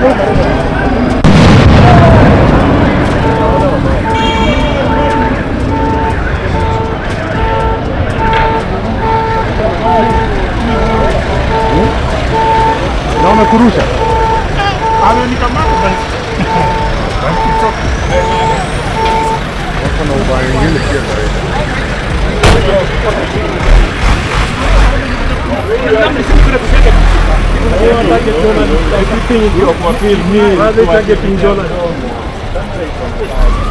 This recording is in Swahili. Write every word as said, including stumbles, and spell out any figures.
Naona kurusha. Amenikamata basi. Wako na ubaya mwingine pia karibu. Everything is your for me. Why they targeting Jonah?